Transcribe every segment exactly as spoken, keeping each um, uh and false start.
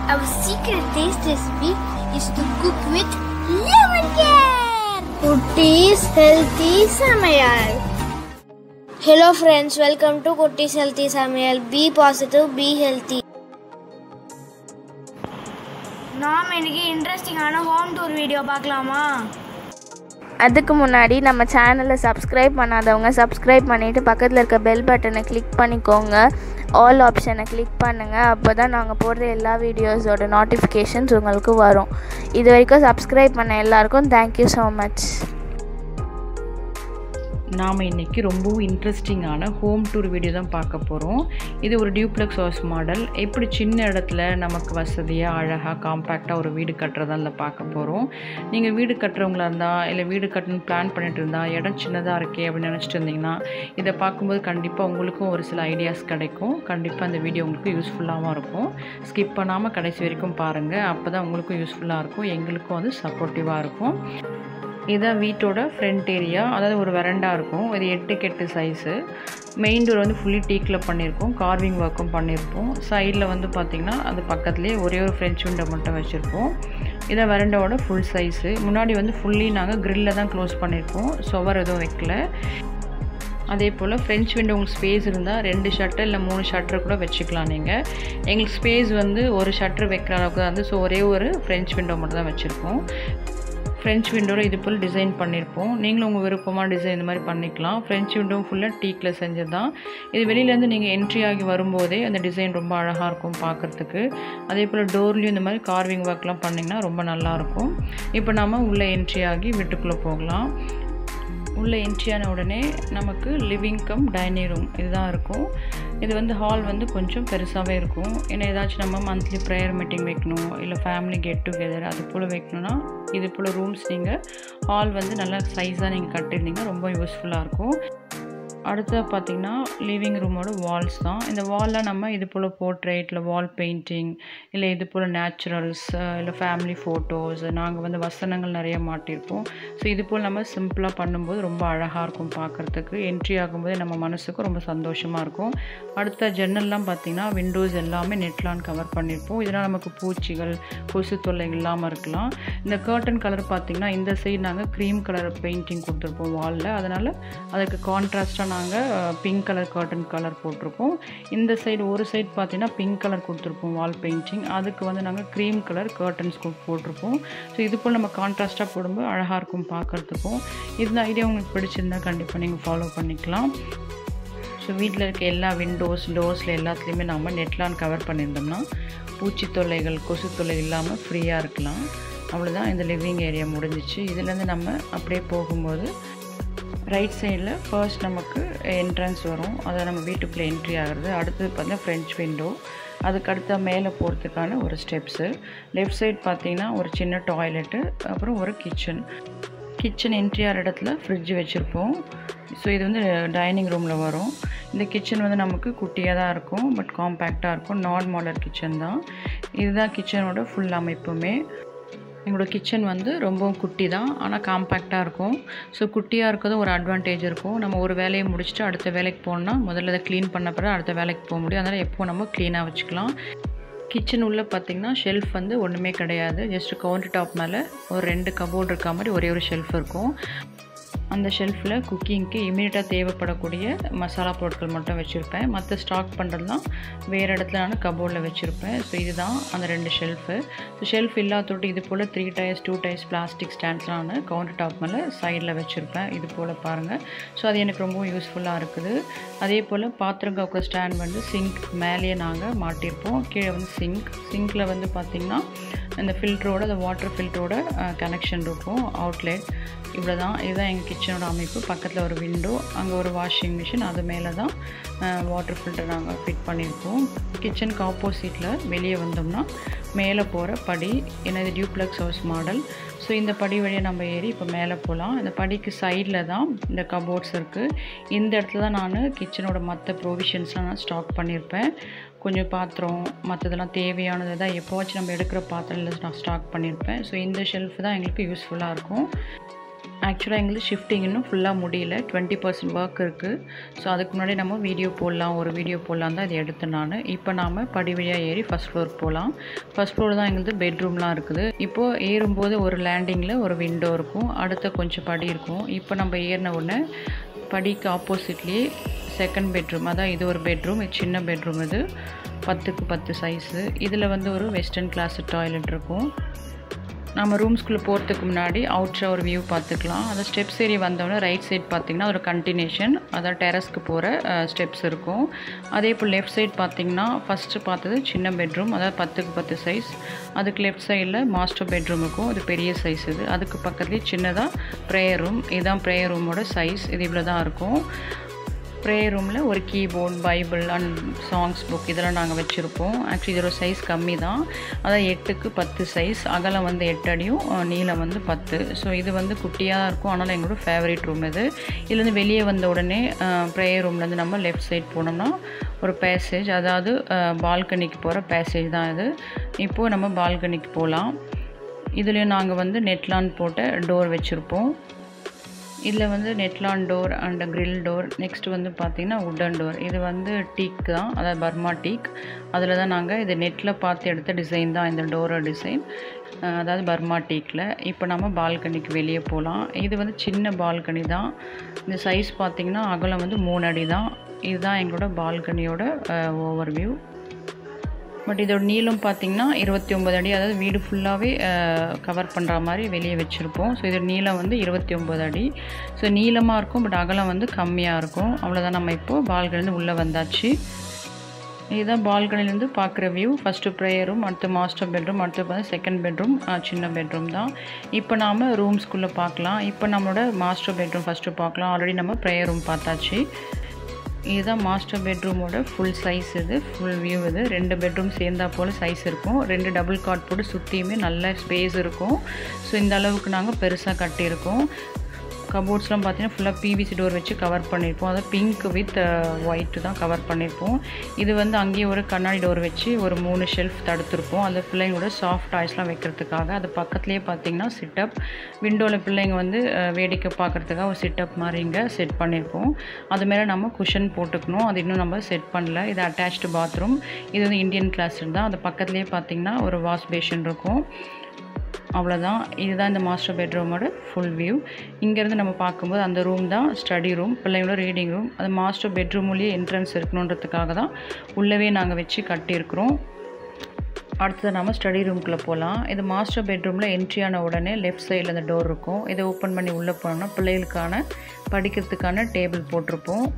Our secret taste recipe is to cook with lemon care. Kutties Healthy Samayal. Hello friends, welcome to Kutties Healthy Samayal. Be positive, be healthy. நாம் இன்னைக்கு இன்ட்ரெஸ்டிங்கான home tour video பார்க்கலாமா? அதுக்கு முன்னாடி நம்ம சேனலை subscribe பண்ணாதவங்க subscribe பண்ணிவிட்டு பக்கத்தில் இருக்க பெல் பட்டனை கிளிக் பண்ணிக்கோங்க. ஆல் ஆப்ஷனை கிளிக் பண்ணுங்கள். அப்போ தான் நாங்கள் போடுற எல்லா வீடியோஸோட நோட்டிஃபிகேஷன்ஸ் உங்களுக்கு வரும். இது வரைக்கும் சப்ஸ்கிரைப் பண்ண எல்லாருக்கும் தேங்க்யூ ஸோ மச். நாம் இன்றைக்கி ரொம்பவும் இன்ட்ரெஸ்டிங்கான ஹோம் டூர் வீடியோ தான் பார்க்க போகிறோம். இது ஒரு டியூப்ளெக்ஸ் ஹவுஸ் மாடல். எப்படி சின்ன இடத்துல நமக்கு வசதியாக அழகாக காம்பேக்டாக ஒரு வீடு கட்டுறதா இல்லை பார்க்க போகிறோம். நீங்கள் வீடு கட்டுறவங்களா இருந்தால் இல்லை வீடு கட்டணும்னு பிளான் பண்ணிட்டு இருந்தால் இடம் சின்னதாக இருக்கே அப்படின்னு நினச்சிட்டு இருந்தீங்கன்னா இதை பார்க்கும்போது கண்டிப்பாக உங்களுக்கும் ஒரு சில ஐடியாஸ் கிடைக்கும். கண்டிப்பாக அந்த வீடியோ உங்களுக்கு யூஸ்ஃபுல்லாகவும் இருக்கும். ஸ்கிப் பண்ணாமல் கடைசி வரைக்கும் பாருங்கள். அப்போ தான் உங்களுக்கும் யூஸ்ஃபுல்லாக இருக்கும், எங்களுக்கும் வந்து சப்போர்ட்டிவாக இருக்கும். இதுதான் வீட்டோட ஃப்ரண்ட் ஏரியா, அதாவது ஒரு வெரண்டா இருக்கும். இது எட்டுக்கு எட்டு சைஸு. மெயின் டோர் வந்து ஃபுல்லி டீக்கில் பண்ணியிருக்கோம், கார்விங் ஒர்க்கும் பண்ணியிருப்போம். சைடில் வந்து பார்த்திங்கன்னா அது பக்கத்துலேயே ஒரே ஒரு ஃப்ரெஞ்ச் விண்டோ மட்டும் வச்சுருப்போம். இதான் வெரண்டாவோட ஃபுல் சைஸு. முன்னாடி வந்து ஃபுல்லி நாங்கள் க்ரில்லில் தான் க்ளோஸ் பண்ணியிருக்கோம், சுவர் எதுவும் வைக்கல. அதே போல் ஃப்ரெஞ்ச் விண்டோ உங்களுக்கு ஸ்பேஸ் இருந்தால் ரெண்டு ஷட்டர் இல்லை மூணு ஷட்டர் கூட வச்சுக்கலாம். நீங்கள் எங்களுக்கு ஸ்பேஸ் வந்து ஒரு ஷட்டர் வைக்கிற அளவுக்கு தான் வந்து, ஸோ ஒரே ஒரு ஃப்ரெஞ்ச் விண்டோ மட்டும் தான் வச்சுருக்கோம். ஃப்ரெஞ்ச் விண்டோவில் இது போல் டிசைன் பண்ணியிருப்போம். நீங்களும் உங்கள் விருப்பமான டிசைன் இந்த மாதிரி பண்ணிக்கலாம். ஃப்ரெஞ்ச் விண்டோ ஃபுல்லாக டீக்கில் செஞ்சது தான். இது வெளியிலேருந்து நீங்கள் என்ட்ரி ஆகி வரும்போதே அந்த டிசைன் ரொம்ப அழகாக இருக்கும் பார்க்குறதுக்கு. அதே போல் டோர்லேயும் இந்த மாதிரி கார்விங் ஒர்க்லாம் பண்ணிங்கன்னா ரொம்ப நல்லாயிருக்கும். இப்போ நம்ம உள்ளே என்ட்ரி ஆகி வீட்டுக்குள்ளே போகலாம். உள்ளே என்ட்ரியான உடனே நமக்கு லிவிங் கம் டைனிங் ரூம் இதுதான் இருக்கும். இது வந்து ஹால் வந்து கொஞ்சம் பெருசாகவே இருக்கும். ஏன்னா ஏதாச்சும் நம்ம மந்த்லி ப்ரேயர் மீட்டிங் வைக்கணும் இல்லை ஃபேமிலி கெட் டுகெதர் அது போல் வைக்கணும்னா இது போல் ரூம்ஸ் நீங்கள் ஹால் வந்து நல்லா சைஸாக நீங்கள் கட்டியிருந்தீங்க ரொம்ப யூஸ்ஃபுல்லாக இருக்கும். அடுத்து பார்த்திங்கன்னா லிவிங் ரூமோட வால்ஸ் தான். இந்த வாலில் நம்ம இது போல் போர்ட்ரேட் இல்லை வால் பெயிண்டிங் இல்லை இது போல் நேச்சுரல்ஸ் இல்லை ஃபேமிலி ஃபோட்டோஸ் நாங்கள் வந்து வசனங்கள் நிறைய மாட்டியிருப்போம். ஸோ இது போல் நம்ம சிம்பிளாக பண்ணும்போது ரொம்ப அழகாக இருக்கும் பார்க்குறதுக்கு. என்ட்ரி ஆகும்போது நம்ம மனசுக்கும் ரொம்ப சந்தோஷமாக இருக்கும். அடுத்த ஜன்னல்லாம் பார்த்திங்கன்னா விண்டோஸ் எல்லாமே நெட்லான் கவர் பண்ணியிருப்போம். இதனால் நமக்கு பூச்சிகள் கொசு தொல்லை இல்லாமல் இருக்கலாம். இந்த கர்டன் கலர் பார்த்திங்கன்னா இந்த சைடு நாங்கள் க்ரீம் கலர் பெயிண்டிங் கொடுத்துருப்போம் வாலில். அதனால் அதுக்கு கான்ட்ராஸ்ட்டாக நாங்கள் பிங்க் கலர் கர்டன் கலர் போட்டிருப்போம். இந்த சைடு ஒரு சைடு பார்த்தீங்கன்னா பிங்க் கலர் கொடுத்துருப்போம் வால் பெயிண்டிங். அதுக்கு வந்து நாங்கள் க்ரீம் கலர் கர்டன்ஸ் போட்டிருப்போம். ஸோ இது போல் நம்ம கான்ட்ராஸ்ட்டாக போடும்போது அழகாக இருக்கும் பார்க்குறதுக்கும். இந்த ஐடியா உங்களுக்கு பிடிச்சிருந்தா கண்டிப்பாக நீங்கள் ஃபாலோ பண்ணிக்கலாம். ஸோ வீட்டில் இருக்க எல்லா விண்டோஸ் டோர்ஸில் எல்லாத்துலேயுமே நம்ம நெட்லான் கவர் பண்ணியிருந்தோம்னா பூச்சி தொல்லைகள் கொசு தொல்லை இல்லாமல் ஃப்ரீயாக இருக்கலாம். அவ்வளோதான், இந்த லிவிங் ஏரியா முடிஞ்சிச்சு. இதுலேருந்து நம்ம அப்படியே போகும்போது ரைட் சைடில் ஃபர்ஸ்ட் நமக்கு என்ட்ரன்ஸ் வரும். அதை நம்ம வீட்டுக்குள்ளே என்ட்ரி ஆகிறது. அடுத்தது பார்த்தீங்கன்னா ஃப்ரெஞ்ச் விண்டோ, அதுக்கு அடுத்த மேலே போகிறதுக்கான ஒரு ஸ்டெப்ஸு. லெஃப்ட் சைட் பார்த்திங்கன்னா ஒரு சின்ன டாய்லெட்டு, அப்புறம் ஒரு கிச்சன். கிச்சன் என்ட்ரி ஆகிற இடத்துல ஃப்ரிட்ஜ் வச்சுருப்போம். ஸோ இது வந்து டைனிங் ரூமில் வரும். இந்த கிச்சன் வந்து நமக்கு குட்டியாக தான் இருக்கும், பட் காம்பேக்டாக இருக்கும். நான் மாடல் கிச்சன் தான். இதுதான் கிச்சனோட ஃபுல் அமைப்புமே. எங்களோட கிச்சன் வந்து ரொம்பவும் குட்டி தான், ஆனால் காம்பேக்டாக இருக்கும். ஸோ குட்டியாக இருக்கிறதும் ஒரு அட்வான்டேஜ் இருக்கும். நம்ம ஒரு வேலையை முடிச்சுட்டு அடுத்த வேலைக்கு போகணுன்னா முதல்ல அதை க்ளீன் பண்ண பிறகு அடுத்த வேலைக்கு போக முடியும். அதனால் எப்போது நம்ம க்ளீனாக வச்சுக்கலாம். கிச்சன் உள்ளே பார்த்திங்கன்னா ஷெல்ஃப் வந்து ஒன்றுமே கிடையாது. ஜஸ்ட்டு கவுண்டர் டாப் மேலே ஒரு ரெண்டு கபோர்டு இருக்க மாதிரி ஒரே ஒரு ஷெல்ஃப் இருக்கும். அந்த ஷெல்ஃபில் குக்கிங்க்கு இமீடியட்டாக தேவைப்படக்கூடிய மசாலா பொருட்கள் மட்டும் வச்சுருப்பேன். மற்ற ஸ்டாக் பண்ணுறதுலாம் வேறு இடத்துல நான் கபோர்டில் வச்சுருப்பேன். ஸோ இதுதான் அந்த ரெண்டு ஷெல்ஃபு. ஸோ ஷெல்ஃப் இல்லாதோட்டு இது போல் three tiers two tiers plastic ஸ்டாண்ட்ஸ்லாம் நான் கவுண்டர் டாப் மேலே சைடில் வச்சுருப்பேன். இது போல் பாருங்கள். ஸோ அது எனக்கு ரொம்ப யூஸ்ஃபுல்லாக இருக்குது. அதே போல் பாத்திரம் கவுக்கிற ஸ்டாண்ட் வந்து சிங்க் மேலேயே நாங்கள் மாட்டியிருப்போம். கீழே வந்து சிங்க் சிங்க்கில் வந்து பார்த்திங்கன்னா இந்த ஃபில்டரோட அந்த வாட்டர் ஃபில்டரோட கனெக்ஷன் இருக்கும், அவுட்லெட். இவ்வளோ தான். இதுதான் எங்கள் கிச்சனோட அமைப்பு. பக்கத்தில் ஒரு விண்டோ, அங்கே ஒரு வாஷிங் மிஷின், அது மேலே தான் வாட்டர் ஃபில்டர் நாங்கள் ஃபிட் பண்ணியிருக்கோம். கிச்சனுக்கு ஆப்போசிட்டில் வெளியே வந்தோம்னா மேலே போகிற படி. ஏன்னா இது டியூப்ளெக்ஸ் ஹவுஸ் மாடல். ஸோ இந்த படி வழியாக நம்ம ஏறி இப்போ மேலே போகலாம். இந்த படிக்கு சைடில் தான் இந்த கபோர்ட்ஸ் இருக்குது. இந்த இடத்துல தான் நான் கிச்சனோட மற்ற ப்ரொவிஷன்ஸ்லாம் நான் ஸ்டாக் பண்ணியிருப்பேன். கொஞ்சம் பாத்திரம் மற்றதெல்லாம் தேவையானது தான் எப்போவாச்சும் நம்ம எடுக்கிற பாத்திரம் நான் ஸ்டாக் பண்ணியிருப்பேன். ஸோ இந்த ஷெல்ஃப் தான் எங்களுக்கு யூஸ்ஃபுல்லாக இருக்கும். ஆக்சுவலாக எங்களுக்கு ஷிஃப்டிங் இன்னும் ஃபுல்லாக முடியல, டுவெண்ட்டி பர்சன்ட் ஒர்க் இருக்குது. ஸோ அதுக்கு முன்னாடி நம்ம வீடியோ போடலாம், ஒரு வீடியோ போடலாம் தான் இதை எடுத்தேன் நான். இப்போ நாம் படி வழியாக ஏறி ஃபஸ்ட் ஃப்ளோர் போகலாம். ஃபஸ்ட் ஃப்ளோர் தான் எங்களுக்கு பெட்ரூம்லாம் இருக்குது. இப்போது ஏறும்போது ஒரு லேண்டிங்கில் ஒரு விண்டோ இருக்கும், அடுத்த கொஞ்சம் படி இருக்கும். இப்போ நம்ம ஏறின உடனே படிக்கு ஆப்போசிட்லேயே செகண்ட் பெட்ரூம், அதான் இது ஒரு பெட்ரூம், இது சின்ன பெட்ரூம், இது பத்துக்கு பத்து சைஸு. இதில் வந்து ஒரு வெஸ்டர்ன் கிளாஸ் டாய்லெட் இருக்கும். நம்ம ரூம்ஸ்குள்ளே போகிறதுக்கு முன்னாடி அவுட்ரா ஒரு வியூ பார்த்துக்கலாம். அந்த ஸ்டெப்ஸ் ஏறி வந்தோடனே ரைட் சைட் பார்த்திங்கன்னா ஒரு கண்டினியூஷன், அதாவது டெரஸ்க்கு போகிற ஸ்டெப்ஸ் இருக்கும். அதே போல் லெஃப்ட் சைட் பார்த்திங்கன்னா ஃபஸ்ட்டு பார்த்தது சின்ன பெட்ரூம், அதாவது பத்துக்கு பத்து சைஸ். அதுக்கு லெஃப்ட் சைடில் மாஸ்டர் பெட்ரூம் இருக்கும், இது பெரிய சைஸ். இது அதுக்கு பக்கத்துலேயே சின்னதாக ப்ரேயர் ரூம், இதுதான் ப்ரேயர் ரூமோட சைஸ். இது இவ்வளோ தான் இருக்கும். ப்ரேயர் ரூமில் ஒரு keyboard, Bible and songs book இதெல்லாம் நாங்கள் வச்சுருப்போம். ஆக்சுவலி இதோட சைஸ் கம்மி தான், அதாவது எட்டுக்கு பத்து சைஸ். அகலம் வந்து எட்டு அடியும், நீளம் வந்து பத்து. ஸோ இது வந்து குட்டியாக இருக்கும், ஆனால் எங்களோட ஃபேவரட் ரூம் இது. இதுலேருந்து வெளியே வந்த உடனே ப்ரேயர் ரூம்லேருந்து நம்ம லெஃப்ட் சைட் போனோம்னா ஒரு பேசேஜ், அதாவது பால்கனிக்கு போகிற பேசேஜ் தான் இது. இப்போது நம்ம பால்கனிக்கு போகலாம். இதுலேயும் நாங்கள் வந்து நெட்லான் போட்ட டோர் வச்சுருப்போம். இதில் வந்து Netlon door and grill door. Next வந்து பார்த்திங்கன்னா உட்டன் டோர். இது வந்து டீக் தான், அதாவது பர்மா டீக். அதில் தான் நாங்கள் இது நெட்டில் பார்த்து எடுத்த டிசைன் தான் இந்த டோரோட டிசைன், அதாவது பர்மா டீக்கில். இப்போ நம்ம பால்கனிக்கு வெளியே போகலாம். இது வந்து சின்ன பால்கனி தான். இந்த சைஸ் பார்த்திங்கன்னா அகலம் வந்து மூணு அடி தான். இதுதான் எங்களோட பால்கனியோட ஓவர் வியூ. பட் இதோட நீளம் பார்த்திங்கன்னா இருபத்தி ஒம்பது அடி, அதாவது வீடு ஃபுல்லாகவே கவர் பண்ணுற மாதிரி வெளியே வச்சுருப்போம். ஸோ இதோட நீளம் வந்து இருபத்தி ஒம்பது அடி. ஸோ நீளமாக இருக்கும், பட் அகலம் வந்து கம்மியாக இருக்கும். அவ்வளோதான். நம்ம இப்போது பால்கனிலேருந்து உள்ளே வந்தாச்சு. இதுதான் பால்கனிலேருந்து பார்க்குற வியூ. ஃபஸ்ட்டு ப்ரேயர் ரூம், அடுத்து மாஸ்டர் பெட்ரூம், அடுத்து பார்த்து செகண்ட் பெட்ரூம், சின்ன பெட்ரூம் தான். இப்போ நாம் ரூம்ஸ்குள்ளே பார்க்கலாம். இப்போ நம்மளோட மாஸ்டர் பெட்ரூம் ஃபஸ்ட்டு பார்க்கலாம். ஆல்ரெடி நம்ம ப்ரேயர் ரூம் பார்த்தாச்சு. இதுதான் மாஸ்டர் பெட்ரூமோட ஃபுல் சைஸ், இது ஃபுல் வியூ. இது ரெண்டு பெட்ரூம் சேர்ந்தா போல் சைஸ் இருக்கும். ரெண்டு டபுள் காட் போட்டு சுற்றியுமே நல்ல ஸ்பேஸ் இருக்கும். ஸோ இந்த அளவுக்கு நாங்கள் பெருசாக கட்டியிருக்கோம். கபோர்ட்ஸ்லாம் பார்த்தீங்கன்னா ஃபுல்லாக பிவிசி டோர் வச்சு கவர் பண்ணியிருப்போம். அதாவது பிங்க் வித் ஒயிட்டு தான் கவர் பண்ணியிருப்போம். இது வந்து அங்கேயே ஒரு கண்ணாடி டோர் வச்சு ஒரு மூணு ஷெல்ஃப் தடுத்துருப்போம், அந்த பிள்ளைங்களோட சாஃப்ட் டாய்ஸ்லாம் வைக்கிறதுக்காக. அது பக்கத்துலேயே பார்த்தீங்கன்னா சிட்டப், விண்டோவில் பிள்ளைங்க வந்து வேடிக்கை பார்க்குறதுக்காக ஒரு சிட்டப் மாதிரி இங்கே செட் பண்ணியிருப்போம். அது மேலே நம்ம குஷன் போட்டுக்கணும், அது இன்னும் நம்ம செட் பண்ணல. இது அட்டாச்டு பாத்ரூம். இது வந்து இந்தியன் கிளாஸ் தான். அது பக்கத்துலேயே பார்த்தீங்கன்னா ஒரு வாஷ் பேஷன் இருக்கும். அவ்வளோதான். இதுதான் இந்த மாஸ்டர் பெட்ரூமோட ஃபுல் வியூ. இங்கேருந்து நம்ம பார்க்கும்போது அந்த ரூம் தான் ஸ்டடி ரூம், பிள்ளைங்களோட ரீடிங் ரூம். அது மாஸ்டர் பெட்ரூம்லேயே என்ட்ரன்ஸ் இருக்கணுன்றதுக்காக தான் உள்ளவே நாங்கள் வச்சு கட்டியிருக்கிறோம். அடுத்தது நம்ம ஸ்டடி ரூம்குள்ளே போகலாம். இது மாஸ்டர் பெட்ரூமில் என்ட்ரியான உடனே லெஃப்ட் சைடில் அந்த டோர் இருக்கும். இதை ஓப்பன் பண்ணி உள்ளே போனோம்னா பிள்ளைகளுக்கான படிக்கிறதுக்கான டேபிள் போட்டிருப்போம்.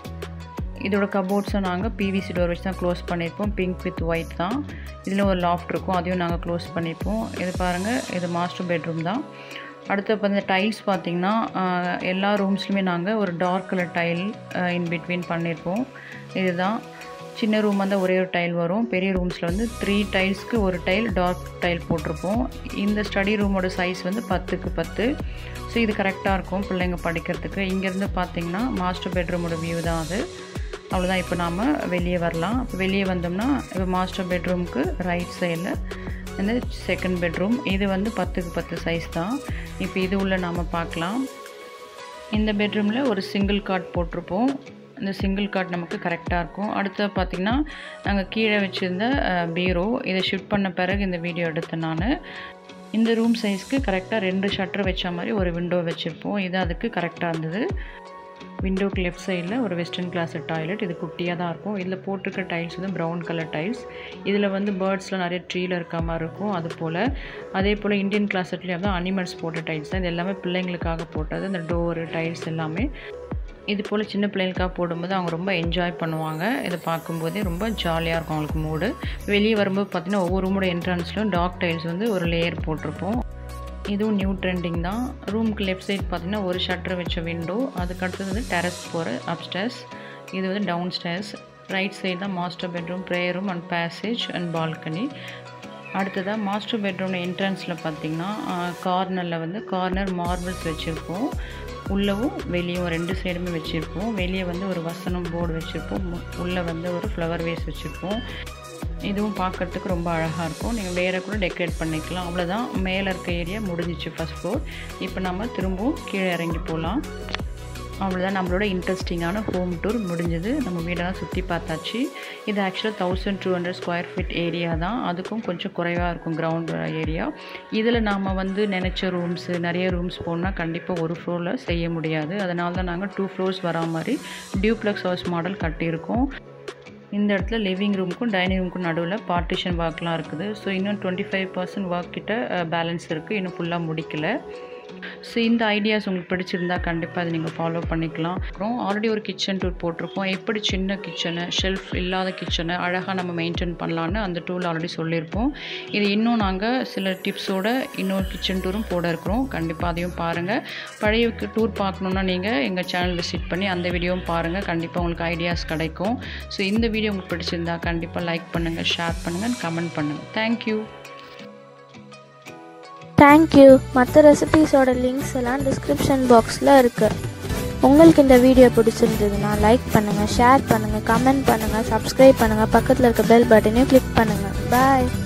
இதோட கபோர்ட்ஸை நாங்கள் பிவிசி டோர் வச்சு தான் க்ளோஸ் பண்ணியிருப்போம், பிங்க் வித் ஒயிட் தான். இதில் ஒரு லாஃப்ட் இருக்கும், அதையும் நாங்கள் க்ளோஸ் பண்ணியிருப்போம். இது பாருங்கள், இது மாஸ்டர் பெட்ரூம் தான். அடுத்து இப்போ இந்த டைல்ஸ் பார்த்திங்கன்னா எல்லா ரூம்ஸ்லையுமே நாங்கள் ஒரு dark colour tile in between பண்ணியிருப்போம். இதுதான் சின்ன ரூம் வந்து ஒரே ஒரு டைல் வரும். பெரிய ரூம்ஸில் வந்து த்ரீ டைல்ஸ்க்கு ஒரு டைல் டார்க் டைல் போட்டிருப்போம். இந்த ஸ்டடி ரூமோட சைஸ் வந்து பத்துக்கு பத்து. ஸோ இது கரெக்டாக இருக்கும் பிள்ளைங்க படிக்கிறதுக்கு. இங்கேருந்து பார்த்திங்கன்னா மாஸ்டர் பெட்ரூமோட வியூ தான் அது. அவ்வளோதான். இப்போ நாம் வெளியே வரலாம். இப்போ வெளியே வந்தோம்னா இப்போ மாஸ்டர் பெட்ரூமுக்கு ரைட் சைடில் இந்த செகண்ட் பெட்ரூம், இது வந்து பத்துக்கு பத்து சைஸ் தான். இப்போ இது உள்ள நாம் பார்க்கலாம். இந்த பெட்ரூமில் ஒரு சிங்கிள் காட் போட்டிருப்போம். இந்த சிங்கிள் காட் நமக்கு கரெக்டாக இருக்கும். அடுத்து பார்த்திங்கன்னா நாங்கள் கீழே வச்சுருந்த பீரோ, இதை ஷிஃப்ட் பண்ண பிறகு இந்த வீடியோ எடுத்தேன் நான். இந்த ரூம் சைஸ்க்கு கரெக்டாக ரெண்டு ஷட்டர் வச்ச மாதிரி ஒரு விண்டோ வச்சுருப்போம். இது அதுக்கு கரெக்டாக இருந்தது. விண்டோக்கு லெஃப்ட் சைடில் ஒரு வெஸ்டர்ன் கிளாஸ் டாய்லெட். இது குட்டியாக தான் இருக்கும். இதில் போட்டிருக்க டைல்ஸ் வந்து ப்ரௌன் கலர் டைல்ஸ். இதில் வந்து பேர்ட்ஸ்லாம் நிறைய ட்ரீயில் இருக்க மாதிரி இருக்கும். அது போல் அதே போல் இந்தியன் கிளாஸ்லேயே வந்து அனிமல்ஸ் போட்ட டைல்ஸ் தான். இது எல்லாமே பிள்ளைங்களுக்காக போட்டது. இந்த டோரு டைல்ஸ் எல்லாமே இது போல் சின்ன பிள்ளைங்களுக்காக போடும்போது அவங்க ரொம்ப என்ஜாய் பண்ணுவாங்க. இதை பார்க்கும்போதே ரொம்ப ஜாலியாக இருக்கும் அவங்களுக்கு மூடு. வெளியே வரும்போது பார்த்திங்கன்னா ஒவ்வொரு ரூமோட என்ட்ரன்ஸ்லையும் டார்க் டைல்ஸ் வந்து ஒரு லேயர் போட்டிருப்போம். இதுவும் நியூ ட்ரெண்டிங் தான். ரூமுக்கு லெஃப்ட் சைட் பார்த்திங்கன்னா ஒரு ஷட்டர் வச்ச விண்டோ. அதுக்கு அடுத்தது வந்து டெரஸ் போகிற அப்ஸ்டேர்ஸ். இது வந்து டவுன் ஸ்டேர்ஸ். ரைட் சைடு தான் master bedroom, prayer room and passage and balcony. அடுத்ததாக மாஸ்டர் பெட்ரூம் என்ட்ரன்ஸில் பார்த்திங்கன்னா கார்னரில் வந்து கார்னர் மார்பிள்ஸ் வச்சுருப்போம். உள்ளவும் வெளியும் ரெண்டு சைடுமே வச்சுருப்போம். வெளியே வந்து ஒரு வசனம் போர்டு வச்சுருப்போம், உள்ளே வந்து ஒரு ஃப்ளவர் வேஸ் வச்சுருப்போம். இதுவும் பார்க்குறதுக்கு ரொம்ப அழகாக இருக்கும். நீங்கள் வேறு கூட டெக்கரேட் பண்ணிக்கலாம். அவ்வளோதான், மேலே இருக்க ஏரியா முடிஞ்சிச்சு ஃபஸ்ட் ஃப்ளோர். இப்போ நம்ம திரும்பவும் கீழே இறங்கி போகலாம். அவ்வளோதான், நம்மளோட இன்ட்ரெஸ்டிங்கான ஹோம் டூர் முடிஞ்சது. நம்ம வீடெல்லாம் சுற்றி பார்த்தாச்சு. இது ஆக்சுவலாக thousand two hundred square feet area தான். அதுக்கும் கொஞ்சம் குறைவாக இருக்கும் கிரவுண்ட் ஏரியா. இதில் நாம் வந்து நினச்ச ரூம்ஸு நிறைய ரூம்ஸ் போனால் கண்டிப்பாக ஒரு ஃப்ளோரில் செய்ய முடியாது. அதனால தான் நாங்கள் டூ ஃப்ளோர்ஸ் வரா மாதிரி டியூப்ளெக்ஸ் ஹவுஸ் மாடல் கட்டியிருக்கோம். இந்த இடத்துல லிவிங் ரூமுக்கும் டைனிங் ரூமுக்கும் நடுவில் பார்ட்டிஷன் ஒர்க்லாம் இருக்குது. ஸோ இன்னும் டுவெண்ட்டி ஃபைவ் பர்சன்ட் ஒர்க் கிட்ட பேலன்ஸ் இருக்குது, இன்னும் ஃபுல்லாக முடிக்கல. ஸோ இந்த ஐடியாஸ் உங்களுக்கு பிடிச்சிருந்தா கண்டிப்பாக அதை நீங்கள் ஃபாலோ பண்ணிக்கலாம். அப்புறம் ஆல்ரெடி ஒரு கிச்சன் டூர் போட்டிருக்கோம். எப்படி சின்ன கிச்சனை, ஷெல்ஃப் இல்லாத கிச்சனை அழகாக நம்ம மெயின்டைன் பண்ணலான்னு அந்த டூரில் ஆல்ரெடி சொல்லியிருப்போம். இது இன்னும் நாங்கள் சில டிப்ஸோட இன்னொரு கிச்சன் டூரும் போட இருக்கிறோம். கண்டிப்பாக அதையும் பாருங்கள். பழைய டூர் பார்க்கணுன்னா நீங்கள் எங்கள் சேனல் விசிட் பண்ணி அந்த வீடியோவும் பாருங்கள். கண்டிப்பாக உங்களுக்கு ஐடியாஸ் கிடைக்கும். ஸோ இந்த வீடியோ உங்களுக்கு பிடிச்சிருந்தா கண்டிப்பாக லைக் பண்ணுங்கள், ஷேர் பண்ணுங்கள், கமெண்ட் பண்ணுங்கள். தேங்க்யூ. தேங்க்யூ. மற்ற ரெசிபீஸோட லிங்க்ஸ் எல்லாம் டிஸ்கிரிப்ஷன் பாக்ஸில் இருக்குது. உங்களுக்கு இந்த வீடியோ பிடிச்சிருந்ததுன்னா லைக் பண்ணுங்கள், ஷேர் பண்ணுங்கள், கமெண்ட் பண்ணுங்கள், சப்ஸ்கிரைப் பண்ணுங்கள், பக்கத்தில் இருக்க பெல் பட்டனையும் கிளிக் பண்ணுங்கள். பாய்.